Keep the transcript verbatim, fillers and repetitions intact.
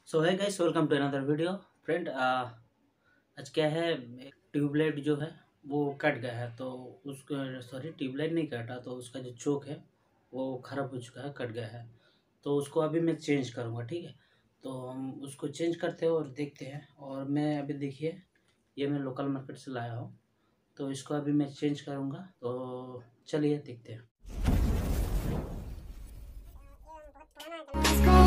So hi guys, welcome to another video. Friend, आज क्या है, ट्यूबलाइट जो है वो कट गया है। तो उसको, सॉरी, ट्यूबलाइट नहीं कटा, तो उसका जो चोक है वो ख़राब हो चुका है, कट गया है। तो उसको अभी मैं चेंज करूँगा, ठीक है। तो हम उसको चेंज करते हैं और देखते हैं। और मैं अभी, देखिए, ये मैं लोकल मार्केट से लाया हूँ। तो इसको अभी मैं चेंज करूँगा, तो चलिए देखते हैं।